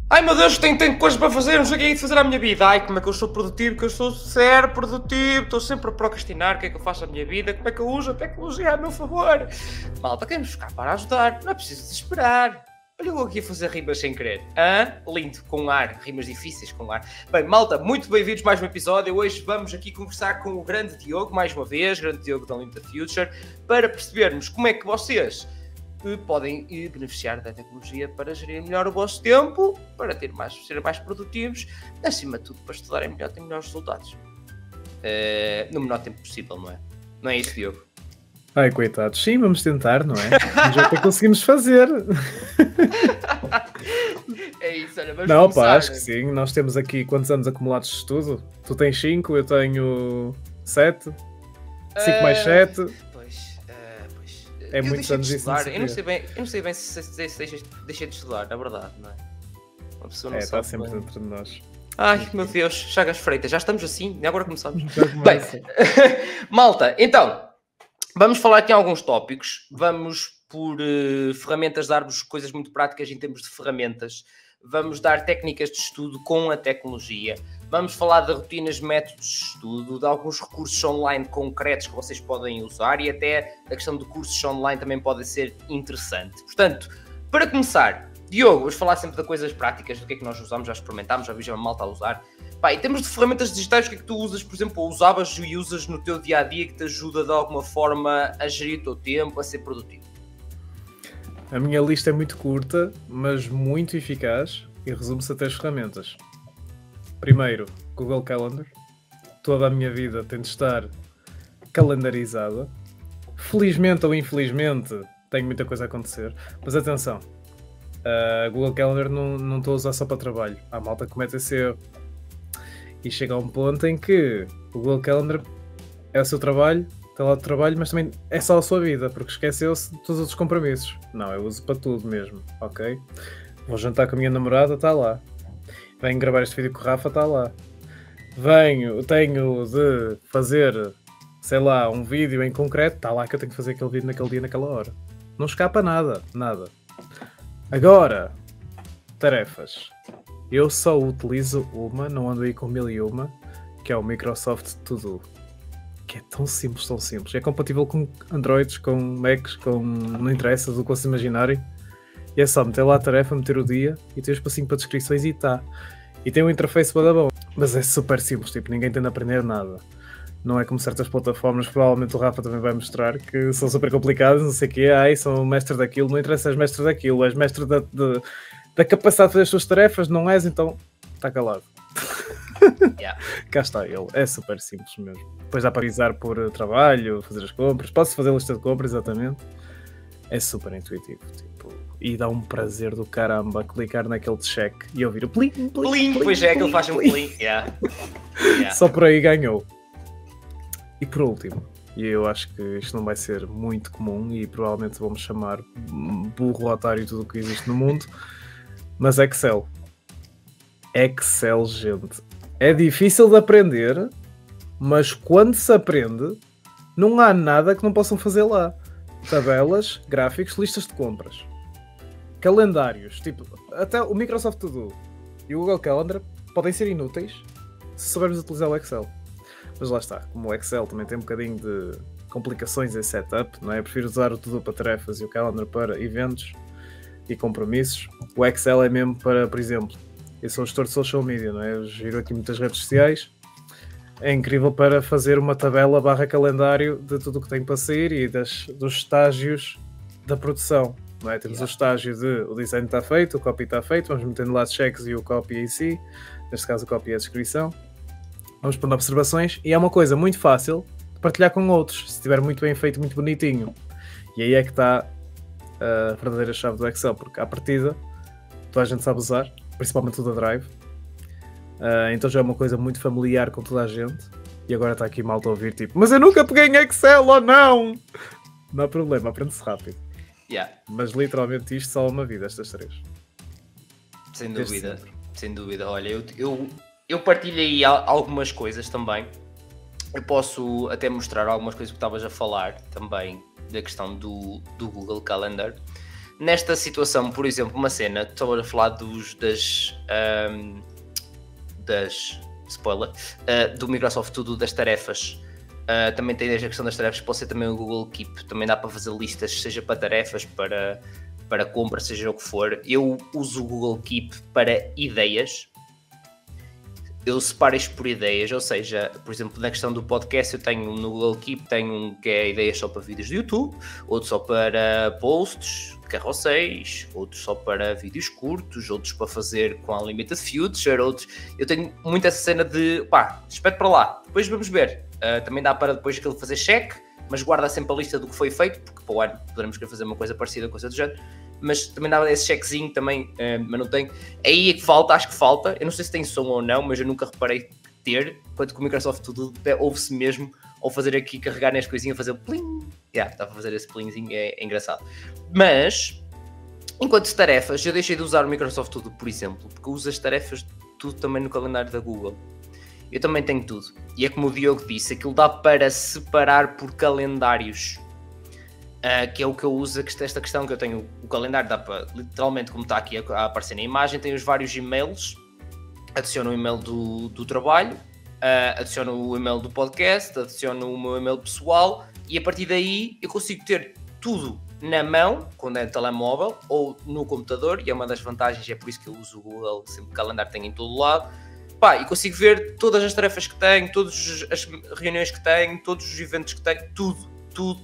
Ai meu Deus, tenho coisas para fazer, não sei o que é de fazer à minha vida. Ai, como é que eu sou produtivo, que eu sou zero produtivo, estou sempre a procrastinar, o que é que eu faço à minha vida, como é que eu uso a tecnologia a meu favor. Malta, queremos ficar para ajudar, não é preciso desesperar. Olha eu aqui a fazer rimas sem querer. Lindo, com ar, rimas difíceis com ar. Bem, malta, muito bem-vindos a mais um episódio. Hoje vamos aqui conversar com o grande Diogo, mais uma vez, grande Diogo da Unlimited Future, para percebermos como é que vocês podem beneficiar da tecnologia para gerir melhor o vosso tempo, para serem mais produtivos, acima de tudo para estudarem melhor, terem melhores resultados. No menor tempo possível, não é? Não é isso, Diogo? Ai, coitados, sim, vamos tentar, não é? Vamos ver o que é que conseguimos fazer. É isso, olha, vamos não, começar. Pá, acho que sim. Nós temos aqui quantos anos acumulados de estudo? Tu tens 5, eu tenho 7. 5 mais 7. É muitos anos isso. Eu não sei bem se deixei de estudar, na verdade, não é? Uma pessoa não está sempre dentro de nós. Ai, meu Deus, Chagas Freitas, já estamos assim, agora começamos. Bem, malta, então, vamos falar aqui em alguns tópicos, vamos por ferramentas, dar-vos coisas muito práticas em termos de ferramentas, vamos dar técnicas de estudo com a tecnologia, vamos falar de rotinas, métodos de estudo, de alguns recursos online concretos que vocês podem usar e até a questão de cursos online também pode ser interessante. Portanto, para começar, Diogo, vamos falar sempre de coisas práticas, do que é que nós usamos, já experimentámos, já vi a malta a usar. Pá, em termos de ferramentas digitais, o que é que tu usas, por exemplo, ou usavas e usas no teu dia-a-dia que te ajuda de alguma forma a gerir o teu tempo, a ser produtivo? A minha lista é muito curta, mas muito eficaz e resume-se a 3 ferramentas. Primeiro, Google Calendar. Toda a minha vida tem de estar calendarizada. Felizmente ou infelizmente, tem muita coisa a acontecer. Mas atenção, Google Calendar não estou a usar só para trabalho. Há malta que comete esse erro. E chega a um ponto em que o Google Calendar é o seu trabalho, está lá de trabalho, mas também é só a sua vida, porque esqueceu-se de todos os outros compromissos. Não, eu uso para tudo mesmo, ok? Vou jantar com a minha namorada, está lá. Venho gravar este vídeo com o Rafa, está lá. Tenho de fazer, sei lá, um vídeo em concreto, está lá que eu tenho que fazer aquele vídeo naquele dia, naquela hora. Não escapa nada. Agora, tarefas. Eu só utilizo uma, não ando aí com 1001, que é o Microsoft To Do. Que é tão simples, tão simples. É compatível com Androids, com Macs, não interessa do que vocês imaginarem. E é só meter lá a tarefa, meter o dia e ter espacinho para descrições e tá. E tem um interface bada bom. Mas é super simples, tipo, ninguém tem de aprender nada. Não é como certas plataformas, provavelmente o Rafa também vai mostrar, que são super complicadas, não sei o quê. São mestre daquilo, não interessa, és mestre daquilo, és mestre da capacidade de fazer as suas tarefas, não és, então está calado. Yeah. Cá está ele, é super simples mesmo. Depois dá para avisar por trabalho, fazer as compras, posso fazer a lista de compras, exatamente. É super intuitivo, tipo, e dá um prazer do caramba clicar naquele check e ouvir o plim, pois é, que ele faz um plim. Yeah. Só por aí ganhou. E por último, e eu acho que isto não vai ser muito comum e provavelmente vamos chamar burro, otário, tudo o que existe no mundo, mas Excel. Excel, gente. É difícil de aprender, mas quando se aprende, não há nada que não possam fazer lá. Tabelas, gráficos, listas de compras. Calendários, tipo, até o Microsoft To Do e o Google Calendar podem ser inúteis se soubermos utilizar o Excel. Mas lá está, como o Excel também tem um bocadinho de complicações em setup, não é? Eu prefiro usar o To Do para tarefas e o Calendar para eventos e compromissos. O Excel é mesmo para, por exemplo, eu sou gestor de social media, não é? Eu giro aqui muitas redes sociais. É incrível para fazer uma tabela / calendário de tudo o que tem para sair e dos estágios da produção. Não é? Temos o estágio de o design está feito, o copy está feito, vamos metendo lá checks e o copy em si, neste caso o copy é a descrição. Vamos pondo observações e é uma coisa muito fácil de partilhar com outros, se estiver muito bem feito, muito bonitinho. E aí é que está a verdadeira chave do Excel, porque à partida toda a gente sabe usar, principalmente o da Drive. Então já é uma coisa muito familiar com toda a gente. E agora está aqui malta a ouvir tipo, mas eu nunca peguei em Excel ou não! Não há problema, aprende-se rápido. Yeah. Mas literalmente isto salva uma vida, estas 3. Sem dúvida, sem dúvida. Olha, eu partilho aí algumas coisas também. Eu posso até mostrar algumas coisas que estavas a falar também da questão do Google Calendar. nesta situação, por exemplo, uma cena, estou a falar spoiler, do Microsoft Tudo, das tarefas. Também tem a questão das tarefas, pode ser também o Google Keep, também dá para fazer listas, seja para tarefas, para compra, seja o que for. Eu uso o Google Keep para ideias. Eu separo isto por ideias, ou seja, por exemplo, na questão do podcast, eu tenho no Google Keep, tenho um que é ideias só para vídeos do YouTube, outro só para posts, carrosséis, outros só para vídeos curtos, outros para fazer com a Unlimited Future, outros... Eu tenho muito essa cena de, espete para lá, depois vamos ver. Também dá para depois aquilo fazer check, mas guarda sempre a lista do que foi feito, porque para o ano poderemos querer fazer uma coisa parecida, coisa do género. Mas também dá esse checkzinho também, mas não tem. Aí é que falta, acho que falta. Eu não sei se tem som ou não, mas eu nunca reparei ter. Enquanto que o Microsoft Tudo ouve-se mesmo ao fazer aqui, carregar nas coisinhas, fazer plim. Dá para fazer esse plimzinho, é engraçado. Mas, enquanto tarefas, eu deixei de usar o Microsoft Tudo, por exemplo, porque eu uso as tarefas tudo também no calendário da Google. Eu também tenho tudo. E é como o Diogo disse, aquilo dá para separar por calendários. Que é o que eu uso, esta questão que eu tenho, o calendário dá para, literalmente como está aqui a aparecer na imagem, tem os vários e-mails, adiciono o e-mail do trabalho, adiciono o e-mail do podcast, adiciono o meu e-mail pessoal e a partir daí eu consigo ter tudo na mão, quando é no telemóvel ou no computador, e é uma das vantagens, é por isso que eu uso o Google, sempre o calendário tem em todo lado, e consigo ver todas as tarefas que tenho, todas as reuniões que tenho, todos os eventos que tenho, tudo,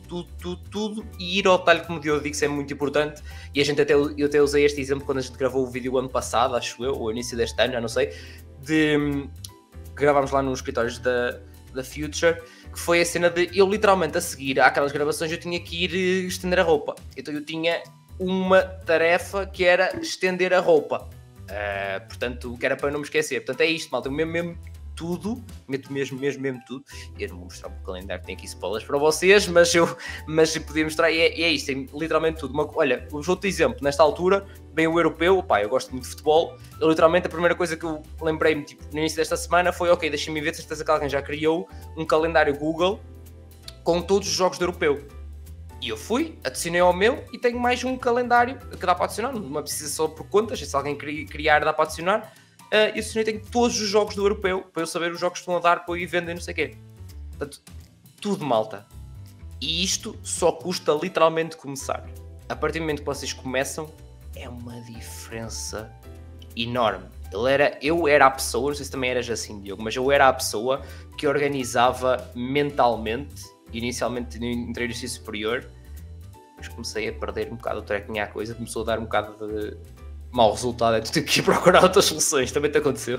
e ir ao detalhe, como o Diogo disse, é muito importante. E eu até usei este exemplo quando a gente gravou o vídeo ano passado, acho eu, ou início deste ano, já não sei, que gravámos lá nos escritórios da Future, que foi a cena de eu literalmente a seguir àquelas gravações eu tinha que ir estender a roupa. Então eu tinha uma tarefa que era estender a roupa, portanto, que era para eu não me esquecer. Portanto é isto, malta, mesmo tudo, meto mesmo tudo. Eu não vou mostrar o calendário, tem aqui spoilers para vocês, mas eu podia mostrar, e é isto, tem literalmente tudo. Olha, vou outro exemplo, nesta altura, bem o europeu, eu gosto muito de futebol, eu literalmente a primeira coisa que eu lembrei-me, no início desta semana foi, ok, deixa-me ver, de certeza que alguém já criou um calendário Google com todos os jogos do europeu. E eu fui, adicionei ao meu e tenho mais um calendário que dá para adicionar, não precisa só por contas, se alguém criar dá para adicionar. E eu tenho todos os jogos do europeu para eu saber os jogos que estão a dar para eu ir vendo e não sei o quê. Portanto, tudo, malta. E isto só custa literalmente começar. A partir do momento que vocês começam, é uma diferença enorme. Eu era a pessoa, não sei se também eras assim, Diogo, mas eu era a pessoa que organizava mentalmente, inicialmente no interior superior, mas comecei a perder um bocado o trequinho à coisa, começou a dar um bocado de mau resultado, é tu ter que ir procurar outras soluções. Também te aconteceu?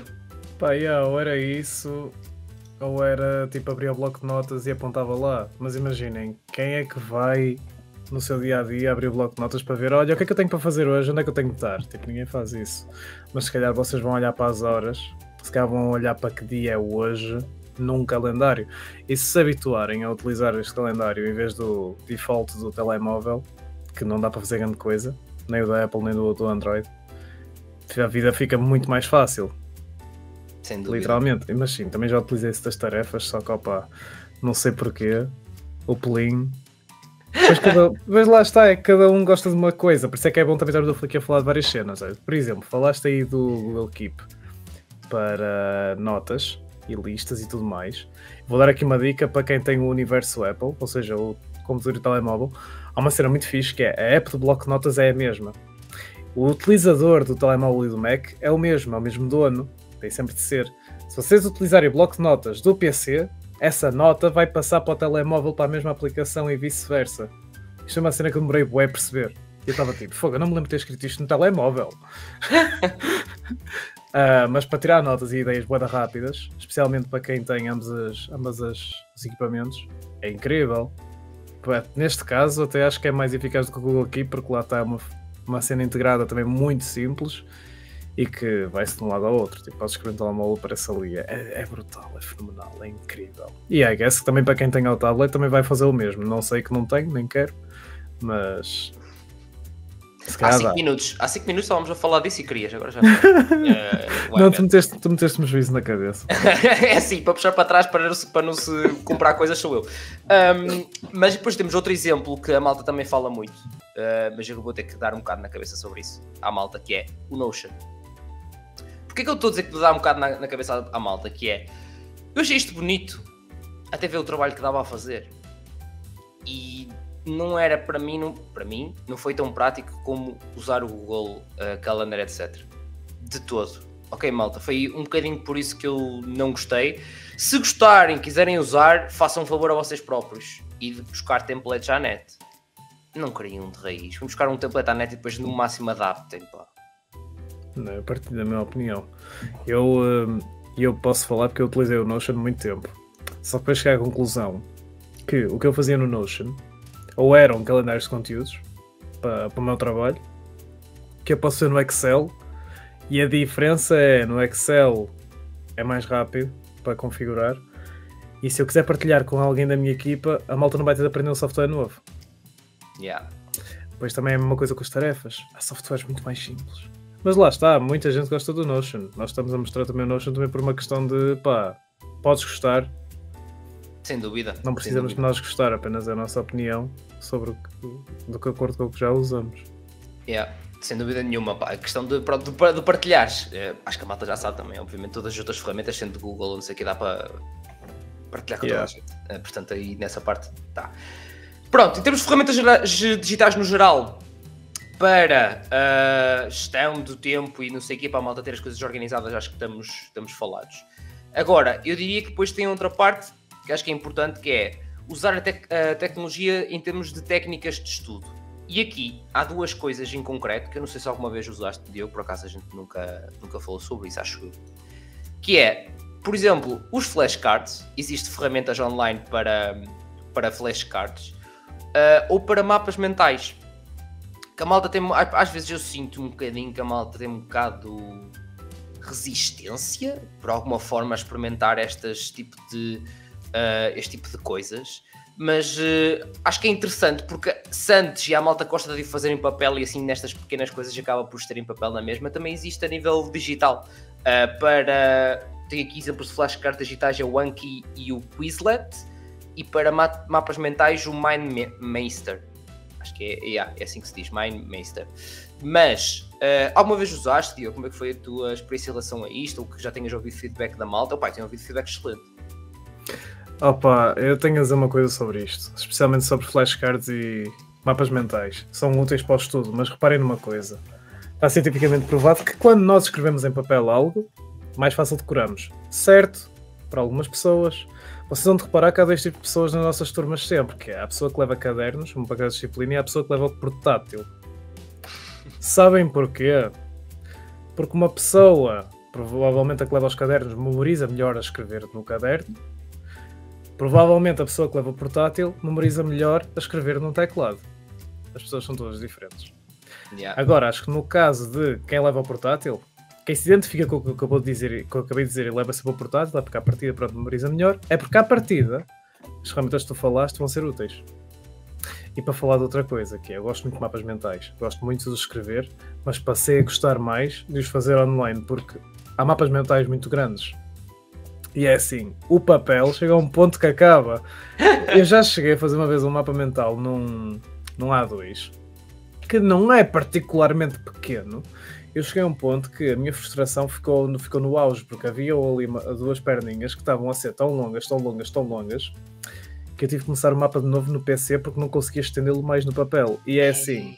Ou era isso, ou era tipo abrir o bloco de notas e apontava lá. Mas imaginem, quem é que vai no seu dia-a-dia abrir o bloco de notas para ver, olha, o que é que eu tenho para fazer hoje, onde é que eu tenho de estar? Tipo, ninguém faz isso. Mas se calhar vocês vão olhar para as horas, se calhar vão olhar para que dia é hoje num calendário. E se habituarem a utilizar este calendário em vez do default do telemóvel, que não dá para fazer grande coisa, nem o da Apple nem do Android, a vida fica muito mais fácil. Sem dúvida. Literalmente. Mas sim, também já utilizei estas tarefas, só que não sei porquê, o Plin. Mas lá está, cada um gosta de uma coisa, por isso é que é bom também estar aqui a falar de várias cenas. Por exemplo, falaste aí do Google Keep para notas e listas e tudo mais. Vou dar aqui uma dica para quem tem o universo Apple, ou seja, o computador e o telemóvel. Há uma cena muito fixe que é a app do bloco de notas é a mesma. O utilizador do telemóvel e do Mac é o mesmo dono, tem sempre de ser. Se vocês utilizarem o bloco de notas do PC, essa nota vai passar para o telemóvel para a mesma aplicação e vice-versa. Isto é uma cena que eu demorei bué a perceber. Eu estava tipo, fogo, eu não me lembro de ter escrito isto no telemóvel. Mas para tirar notas e ideias bué rápidas, especialmente para quem tem ambos os equipamentos, é incrível. Neste caso, até acho que é mais eficaz do que o Google Keep, porque lá está uma cena integrada também muito simples e que vai-se de um lado ao outro. Tipo, podes escrever no telemóvel, aparece ali. É brutal, é fenomenal, é incrível. E I guess que também para quem tem o tablet também vai fazer o mesmo. Não sei que não tenho, nem quero, mas Há 5 minutos estávamos a falar disso e querias, agora já não, tu meteste-me juízo na cabeça. É assim, para puxar para trás para não se comprar coisas sou eu. Mas depois temos outro exemplo que a malta também fala muito, mas eu vou ter que dar um bocado na cabeça sobre isso à malta, que é o Notion. Porquê que eu estou a dizer que vou dar um bocado na cabeça à malta, que é, eu achei isto bonito até ver o trabalho que dava a fazer e não era para mim não foi tão prático como usar o Google Calendar, etc. De todo. Ok, malta, foi um bocadinho por isso que eu não gostei. Se gostarem, quiserem usar, façam um favor a vocês próprios e de buscar templates à net. Não criem um de raiz. Vamos buscar um template à net e depois no máximo adaptem, pá. Não, a partir da minha opinião. Eu posso falar porque eu utilizei o Notion há muito tempo. Só para chegar à conclusão que o que eu fazia no Notion ou eram calendários de conteúdos para o meu trabalho, que eu posso ver no Excel, e a diferença é, no Excel é mais rápido para configurar, e se eu quiser partilhar com alguém da minha equipa, a malta não vai ter de aprender um software novo. Depois também é a mesma coisa com as tarefas, há softwares muito mais simples. Mas lá está, muita gente gosta do Notion. Nós estamos a mostrar também o Notion também por uma questão de, podes gostar. Sem dúvida. Não precisamos de nós gostar, apenas a nossa opinião sobre do que acordo com o que já usamos. Sem dúvida nenhuma, pá. A questão de partilhares, acho que a malta já sabe também, obviamente todas as outras ferramentas, sendo de Google, não sei o que, dá para partilhar com toda a gente. Portanto, aí nessa parte, tá. Pronto, em termos de ferramentas digitais no geral, para gestão do tempo e não sei o que, para a malta ter as coisas organizadas, acho que estamos falados. Agora, eu diria que depois tem outra parte que acho que é importante, que é usar a tecnologia em termos de técnicas de estudo. E aqui há duas coisas em concreto, que eu não sei se alguma vez usaste, Diogo, por acaso a gente nunca falou sobre isso, acho eu. Que é, por exemplo, os flashcards. Existem ferramentas online para flashcards, ou para mapas mentais. Que a malta tem, às vezes eu sinto um bocadinho que a malta tem um bocado resistência, por alguma forma, a experimentar este tipo de coisas, mas acho que é interessante porque se antes a malta gosta de fazer em papel e assim nestas pequenas coisas acaba por ter em papel na mesma, também existe a nível digital. Tenho aqui exemplos de flashcards digitais, é o Anki e o Quizlet, e para mapas mentais o MindMeister. Acho que é assim que se diz, MindMeister. Mas alguma vez usaste, Diogo? Como é que foi a tua experiência em relação a isto? Ou que já tenhas ouvido feedback da malta? Tenho ouvido feedback excelente. Eu tenho a dizer uma coisa sobre isto, especialmente sobre flashcards e mapas mentais. São úteis para o estudo, mas reparem numa coisa. Está cientificamente provado que quando nós escrevemos em papel algo, mais fácil decoramos. Certo, para algumas pessoas. Vocês vão de reparar que há dois tipos de pessoas nas nossas turmas sempre, que é a pessoa que leva cadernos, para cada disciplina, e a pessoa que leva o portátil. Sabem porquê? Porque uma pessoa, provavelmente a que leva os cadernos, memoriza melhor a escrever no caderno. Provavelmente a pessoa que leva o portátil memoriza melhor a escrever num teclado. As pessoas são todas diferentes. Agora, acho que no caso de quem leva o portátil, quem se identifica com o que eu acabei de dizer e leva sempre o portátil, é porque à partida memoriza melhor, é porque à partida as ferramentas que tu falaste vão ser úteis. E para falar de outra coisa, que é, eu gosto muito de mapas mentais, gosto muito de os escrever, mas passei a gostar mais de os fazer online, porque há mapas mentais muito grandes. E é assim, o papel chega a um ponto que acaba. Eu já cheguei a fazer uma vez um mapa mental num A2, que não é particularmente pequeno. Eu cheguei a um ponto que a minha frustração ficou no auge, porque havia ali duas perninhas que estavam a ser tão longas, que eu tive que começar o mapa de novo no PC porque não conseguia estendê-lo mais no papel. E é assim,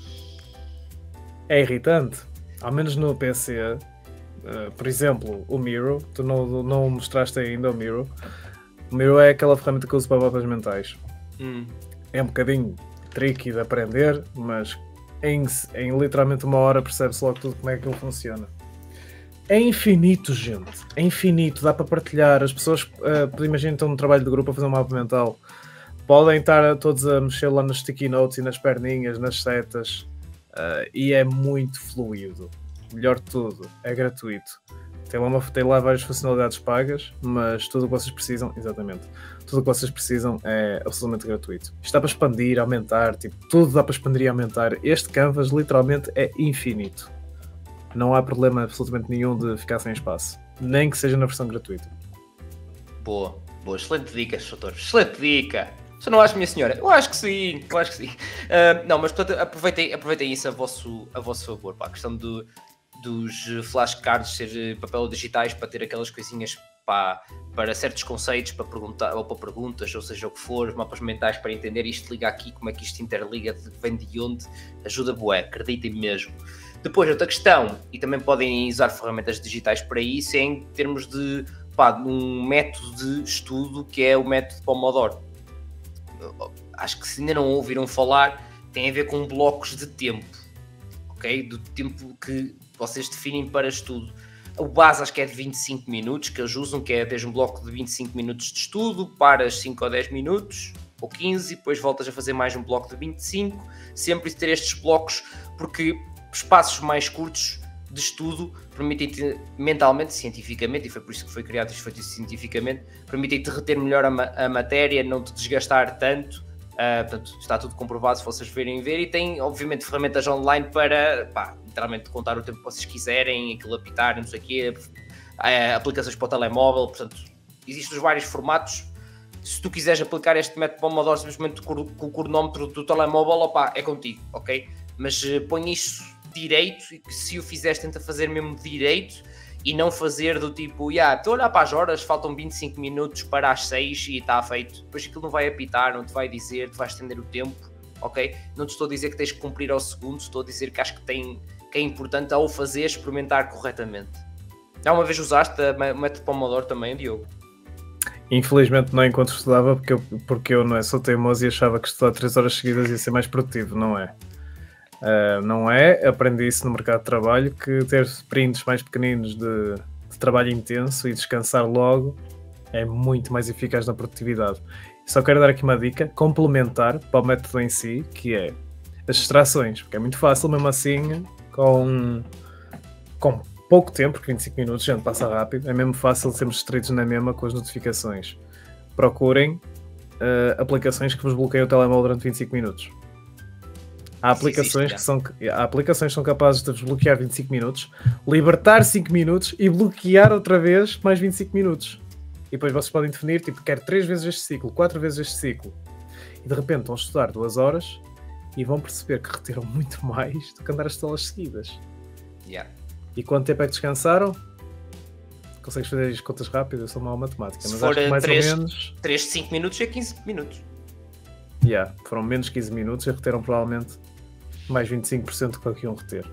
é irritante. Ao menos no PC... por exemplo, o Miro, tu não mostraste ainda o Miro. O Miro é aquela ferramenta que eu uso para mapas mentais. É um bocadinho tricky de aprender, mas em literalmente uma hora percebe-se logo tudo como é que ele funciona. É infinito, gente. É infinito, dá para partilhar. As pessoas, imagina, estão no trabalho de grupo a fazer um mapa mental. Podem estar todos a mexer lá nos sticky notes e nas perninhas, nas setas. E é muito fluido. Melhor de tudo, é gratuito. Tem lá várias funcionalidades pagas, mas tudo o que vocês precisam, exatamente, tudo o que vocês precisam é absolutamente gratuito. Isto dá para expandir, aumentar, tipo, tudo dá para expandir e aumentar. Este Canvas literalmente é infinito. Não há problema absolutamente nenhum de ficar sem espaço, nem que seja na versão gratuita. Boa, excelente dica, doutor, excelente dica. Você não acha, minha senhora? Eu acho que sim, não, mas portanto, aproveitem isso a vosso favor, pá, a questão dos flashcards ser papel digitais para ter aquelas coisinhas para certos conceitos, para perguntar, ou para perguntas, ou seja o que for, mapas mentais para entender isto liga aqui, como é que isto interliga, vem de onde, ajuda bué, acreditem mesmo. Depois, outra questão, e também podem usar ferramentas digitais para isso, é em termos de um método de estudo que é o método Pomodoro. Acho que se ainda não ouviram falar, tem a ver com blocos de tempo, ok? Do tempo que vocês definem para estudo. O base acho que é de 25 minutos, que eles usam, que é tens um bloco de 25 minutos de estudo, paras 5 ou 10 minutos, ou 15, depois voltas a fazer mais um bloco de 25, sempre ter estes blocos, porque espaços mais curtos de estudo permitem-te mentalmente, cientificamente, e foi por isso que foi criado isto, foi cientificamente, permitem-te reter melhor a matéria, não te desgastar tanto. Portanto, está tudo comprovado se vocês verem ver, e tem obviamente ferramentas online para literalmente contar o tempo que vocês quiserem, aquilo apitar, não sei o quê, aplicações para o telemóvel. Portanto, existem os vários formatos. Se tu quiseres aplicar este método Pomodoro simplesmente com o cronómetro do telemóvel, é contigo, ok? Mas põe isso direito, e que se o fizeres tenta fazer mesmo direito e não fazer do tipo, estou a olhar para as horas, faltam 25 minutos para as 6 e está feito. Depois aquilo não vai apitar, não te vai dizer, te vai estender o tempo, ok? Não te estou a dizer que tens que cumprir ao segundo, estou a dizer que acho que é importante ao fazer experimentar corretamente. Já uma vez usaste o método Pomodoro também, Diogo? Infelizmente não enquanto estudava, porque eu não sou teimoso e achava que estudar 3 horas seguidas ia ser mais produtivo, não é? Não é, aprendi isso no mercado de trabalho, que ter sprints mais pequeninos de trabalho intenso e descansar logo é muito mais eficaz na produtividade. Só quero dar aqui uma dica complementar para o método em si, que é as distrações, porque é muito fácil mesmo assim, com pouco tempo, porque 25 minutos, gente, passa rápido, é mesmo fácil sermos distraídos na mesma com as notificações. Procurem aplicações que vos bloqueiam o telemóvel durante 25 minutos. Há aplicações que são capazes de desbloquear 25 minutos, libertar 5 minutos e bloquear outra vez mais 25 minutos. E depois vocês podem definir, tipo, quero 3 vezes este ciclo, 4 vezes este ciclo. E de repente vão estudar 2 horas e vão perceber que reteram muito mais do que andar a estudá-las seguidas. Yeah. E quanto tempo é que descansaram? Consegues fazer as contas rápidas? Eu sou mau matemática, mas acho que mais ou menos... 3 de 5 minutos é 15 minutos. Foram menos 15 minutos e reteram provavelmente mais 25% do que iam reter.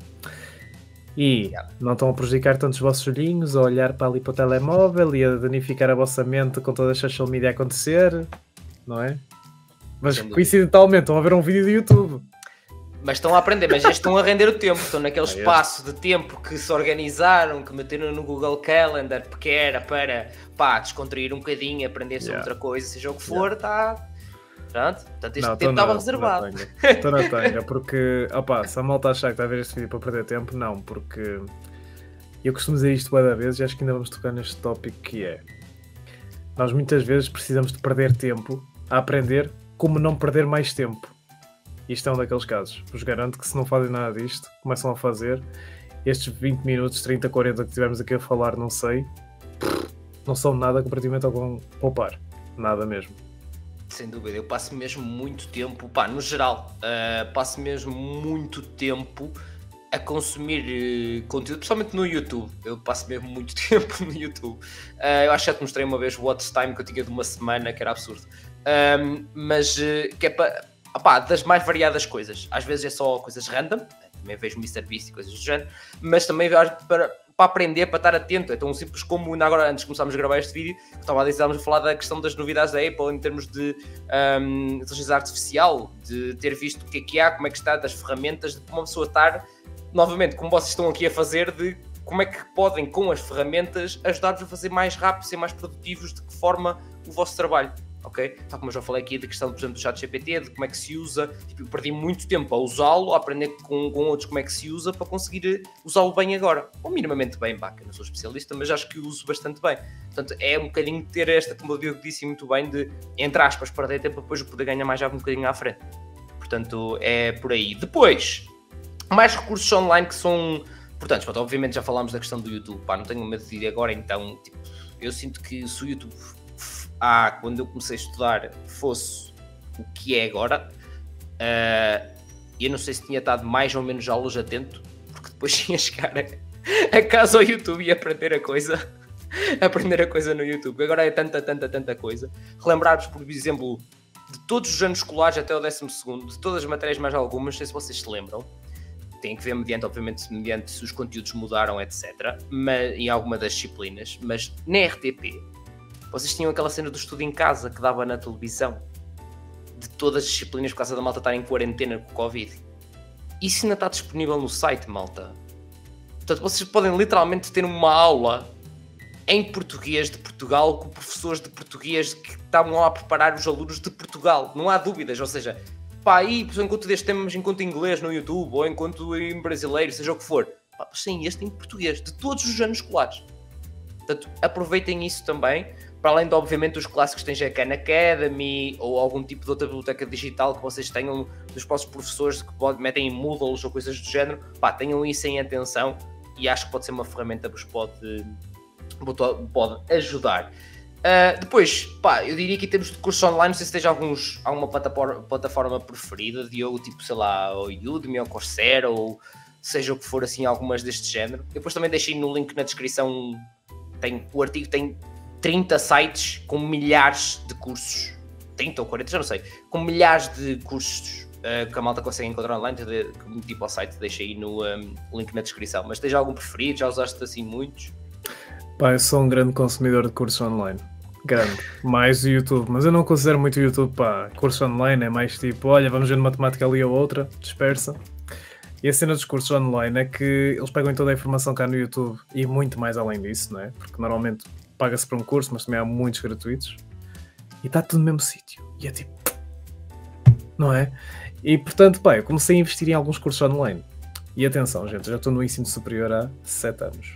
E não estão a prejudicar tanto os vossos olhinhos, a olhar para ali para o telemóvel e a danificar a vossa mente com toda a social media a acontecer, não é? Mas coincidentalmente estão a ver um vídeo do YouTube. Mas estão a aprender, mas eles estão a render o tempo, estão naquele espaço de tempo que se organizaram, que meteram no Google Calendar, porque era para descontrair um bocadinho, aprender sobre outra coisa, seja o que for, está... Pronto, portanto este tempo estava reservado. Estou na tanga, porque, se a malta achar que está a ver este vídeo para perder tempo, não, porque eu costumo dizer isto várias vezes e acho que ainda vamos tocar neste tópico, que é, nós muitas vezes precisamos de perder tempo a aprender como não perder mais tempo. Isto é um daqueles casos. Vos garanto que se não fazem nada disto, começam a fazer, estes 20 minutos, 30, 40 que tivemos aqui a falar, não são nada comparativamente ao que vão poupar. Nada mesmo. Sem dúvida, eu passo mesmo muito tempo, no geral, passo mesmo muito tempo a consumir conteúdo, principalmente no YouTube. Eu passo mesmo muito tempo no YouTube. Eu acho que já te mostrei uma vez o Watch Time que eu tinha de uma semana, que era absurdo. Mas que é para das mais variadas coisas. Às vezes é só coisas random, também vejo MrBeast e coisas do género, mas também para aprender, para estar atento. É tão simples como agora, antes de começarmos a gravar este vídeo, estávamos a falar da questão das novidades da Apple em termos de inteligência artificial, de ter visto o que há, como é que está, das ferramentas, de como uma pessoa estar, novamente, como vocês estão aqui a fazer, de como é que podem, com as ferramentas, ajudar-vos a fazer mais rápido, ser mais produtivos, de que forma o vosso trabalho. ok? Tal como eu já falei aqui da questão, por exemplo, do ChatGPT, de como é que se usa, tipo, eu perdi muito tempo a usá-lo, a aprender com outros como é que se usa para conseguir usá-lo bem agora, ou minimamente bem, pá, que eu não sou especialista, mas acho que o uso bastante bem. Portanto, é um bocadinho ter esta, como eu disse muito bem, de, entre aspas, perder tempo, depois eu poder ganhar mais já um bocadinho à frente. Portanto, é por aí. Depois, mais recursos online que são importantes. Pronto, obviamente já falámos da questão do YouTube, pá, não tenho medo de ir agora, então, tipo, eu sinto que se o YouTube, quando eu comecei a estudar, fosse o que é agora, eu não sei se tinha estado mais ou menos aulas atento, porque depois tinha chegar a casa ao YouTube e aprender a coisa no YouTube. Agora é tanta coisa. Relembrar-vos, por exemplo, de todos os anos escolares até o 12º, de todas as matérias mais algumas, não sei se vocês se lembram, tem que ver obviamente mediante se os conteúdos mudaram, etc. Mas, em alguma das disciplinas, mas na RTP, vocês tinham aquela cena do estudo em casa que dava na televisão, de todas as disciplinas por causa da malta estar em quarentena com o Covid. Isso ainda está disponível no site, malta. Portanto, vocês podem literalmente ter uma aula em português de Portugal com professores de português que estavam lá a preparar os alunos de Portugal. Não há dúvidas, ou seja, pá, aí, enquanto deste temas, enquanto inglês no YouTube, ou enquanto em brasileiro, seja o que for, pá, sem este em português, de todos os anos escolares. Portanto, aproveitem isso também, para além de, obviamente, os clássicos que têm a Khan Academy, ou algum tipo de outra biblioteca digital que vocês tenham dos vossos professores que metem em Moodles ou coisas do género, pá, tenham isso em atenção, e acho que pode ser uma ferramenta que vos pode ajudar. Depois, pá, eu diria que em termos de cursos online, não sei se tens alguma plataforma preferida, Diogo, tipo, sei lá, o Udemy ou Coursera, ou seja o que for, assim, algumas deste género. Depois também deixei no link na descrição, o artigo tem 30 sites com milhares de cursos, 30 ou 40, já não sei, com milhares de cursos que a malta consegue encontrar online, tipo ao site, deixei aí no link na descrição. Mas tens algum preferido? Já usaste assim muitos? Pá, eu sou um grande consumidor de cursos online. Grande. Mais o YouTube. Mas eu não considero muito o YouTube, pá. Curso online é mais tipo, olha, vamos ver matemática ali ou outra, dispersa. E a cena dos cursos online é que eles pegam toda a informação cá no YouTube e muito mais além disso, não é? Porque normalmente paga-se para um curso, mas também há muitos gratuitos. E está tudo no mesmo sítio. E é tipo... Não é? E portanto, pá, eu comecei a investir em alguns cursos online. E atenção, gente, eu já estou no ensino superior há 7 anos.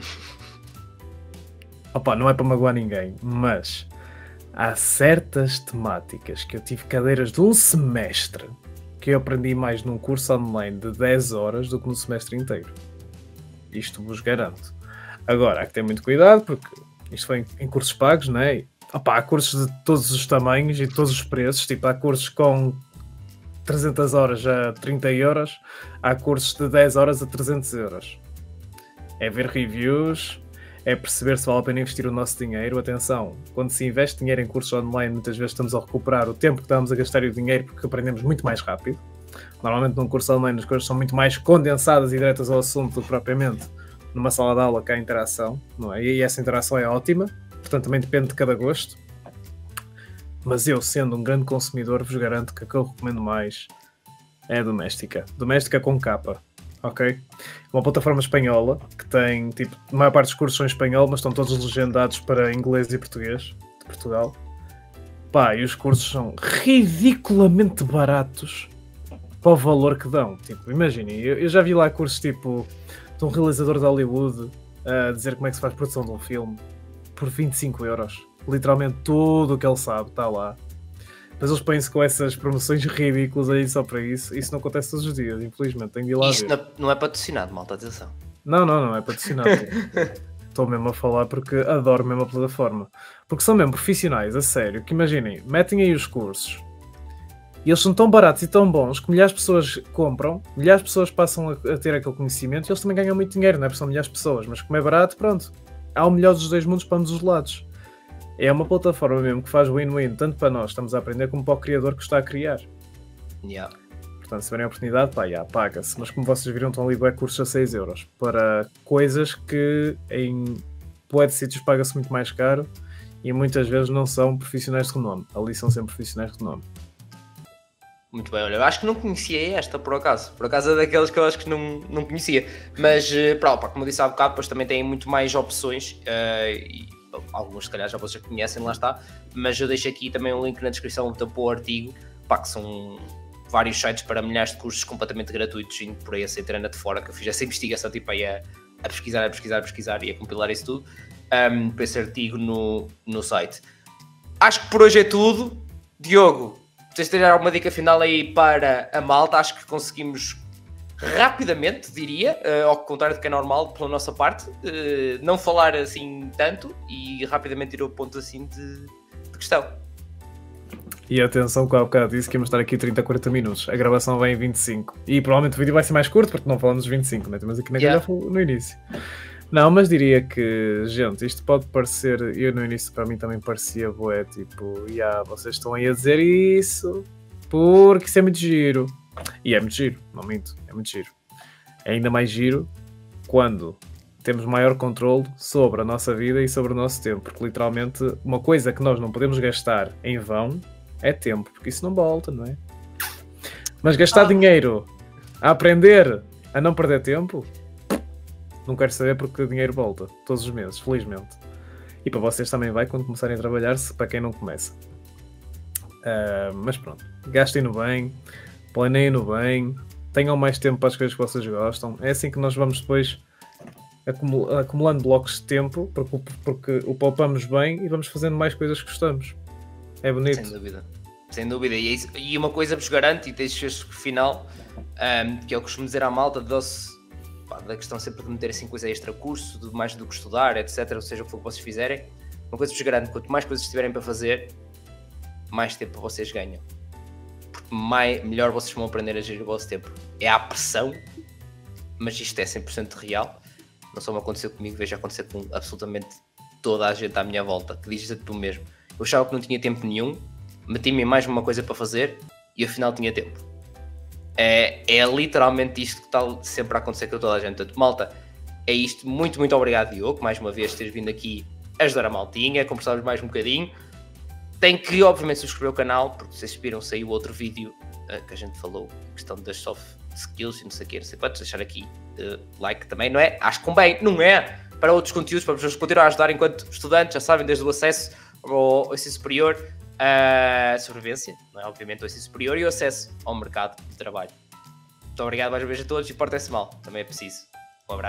Opa, não é para magoar ninguém, mas há certas temáticas que eu tive cadeiras de um semestre que eu aprendi mais num curso online de 10 horas do que no semestre inteiro. Isto vos garanto. Agora, há que ter muito cuidado, porque isto foi em cursos pagos, não é? Opa, há cursos de todos os tamanhos e de todos os preços. Tipo, há cursos com 300 horas a 30 euros, há cursos de 10 horas a 300 euros. É ver reviews... É perceber se vale a pena investir o nosso dinheiro. Atenção, quando se investe dinheiro em cursos online, muitas vezes estamos a recuperar o tempo que estamos a gastar e o dinheiro porque aprendemos muito mais rápido. Normalmente num curso online as coisas são muito mais condensadas e diretas ao assunto do que propriamente numa sala de aula que há interação, não é? E essa interação é ótima, portanto também depende de cada gosto. Mas eu, sendo um grande consumidor, vos garanto que a que eu recomendo mais é a Doméstica. Doméstica com capa. Ok? Uma plataforma espanhola que tem, tipo, a maior parte dos cursos são em espanhol, mas estão todos legendados para inglês e português de Portugal. Pá, e os cursos são ridiculamente baratos para o valor que dão. Tipo, imaginem, eu já vi lá cursos tipo de um realizador de Hollywood a dizer como é que se faz produção de um filme por 25 euros. Literalmente tudo o que ele sabe está lá. Mas eles põem-se com essas promoções ridículas aí só para isso. Isso não acontece todos os dias, infelizmente. Tenho de ir lá isso ver. Não é patrocinado, malta, atenção. Não é patrocinado. Estou mesmo a falar porque adoro mesmo a plataforma. Porque são mesmo profissionais, a sério, que imaginem, metem aí os cursos e eles são tão baratos e tão bons que milhares de pessoas compram, milhares de pessoas passam a ter aquele conhecimento e eles também ganham muito dinheiro, não é? Porque são milhares de pessoas, mas como é barato, pronto. Há o melhor dos dois mundos para ambos os lados. É uma plataforma mesmo que faz win-win, tanto para nós, estamos a aprender, como para o criador que está a criar. Yeah. Portanto, se tiverem a oportunidade, pá, paga-se. Mas como vocês viram, estão ali bué cursos a 6 euros. Para coisas que em bué de sítios paga-se muito mais caro e muitas vezes não são profissionais de renome. Ali são sempre profissionais de renome. Muito bem, olha, eu acho que não conhecia esta por acaso. Por acaso é daqueles que eu acho que não conhecia. Mas, pá, como eu disse há bocado, depois também tem muito mais opções alguns se calhar já vocês conhecem, lá está, mas eu deixo aqui também um link na descrição para o artigo, pá, que são vários sites para milhares de cursos completamente gratuitos, indo por aí a centena de fora, que eu fiz essa investigação, tipo aí a pesquisar e a compilar isso tudo, para esse artigo no site. Acho que por hoje é tudo. Diogo, vocês terem alguma dica final aí para a malta? Acho que conseguimos rapidamente, diria, ao contrário do que é normal pela nossa parte, não falar assim tanto e rapidamente ir ao ponto assim de questão. E atenção que há bocado disse que íamos estar aqui 30 a 40 minutos. A gravação vai em 25. E provavelmente o vídeo vai ser mais curto porque não falamos dos 25, né? Mas aqui na galera no início. Não, mas diria que, gente, isto pode parecer... Eu no início para mim também parecia bué, tipo... vocês estão aí a dizer isso porque isso é muito giro. E é muito giro, não minto, é muito giro. É ainda mais giro quando temos maior controle sobre a nossa vida e sobre o nosso tempo. Porque literalmente uma coisa que nós não podemos gastar em vão é tempo, porque isso não volta, não é? Mas gastar dinheiro a aprender a não perder tempo, não quero saber porque o dinheiro volta todos os meses, felizmente. E para vocês também vai quando começarem a trabalhar, para quem não começa. Mas pronto, gastem-no bem, planeiem-no bem, tenham mais tempo para as coisas que vocês gostam. É assim que nós vamos depois acumulando blocos de tempo, porque o poupamos bem e vamos fazendo mais coisas que gostamos. É bonito. Sem dúvida. E uma coisa vos garanto, e deixo este final, que eu costumo dizer à malta, da questão sempre de meter assim coisa extra curso, de mais do que estudar, etc, ou seja, o que for que vocês fizerem, uma coisa vos garanto, quanto mais coisas tiverem para fazer, mais tempo vocês ganham. Porque melhor vocês vão aprender a gerir o vosso tempo. É a pressão, mas isto é 100% real. Não só me aconteceu comigo, vejo acontecer com absolutamente toda a gente à minha volta, que diz a tu mesmo. Eu achava que não tinha tempo nenhum, meti-me em mais uma coisa para fazer e afinal tinha tempo. É literalmente isto que está sempre a acontecer com toda a gente. Portanto, malta, é isto. Muito, muito obrigado, Diogo, mais uma vez teres vindo aqui ajudar a maltinha, conversarmos mais um bocadinho. Tem que, obviamente, subscrever o canal, porque vocês viram, saiu outro vídeo que a gente falou, questão das soft skills e não sei o que, não sei quantos, deixar aqui like também, não é? Acho que convém, não é? Para outros conteúdos, para vos continuar a ajudar enquanto estudantes, já sabem, desde o acesso ao ensino superior, a sobrevivência, não é? Obviamente, ao ensino superior e o acesso ao mercado de trabalho. Muito obrigado mais uma vez a todos e portem-se mal, também é preciso.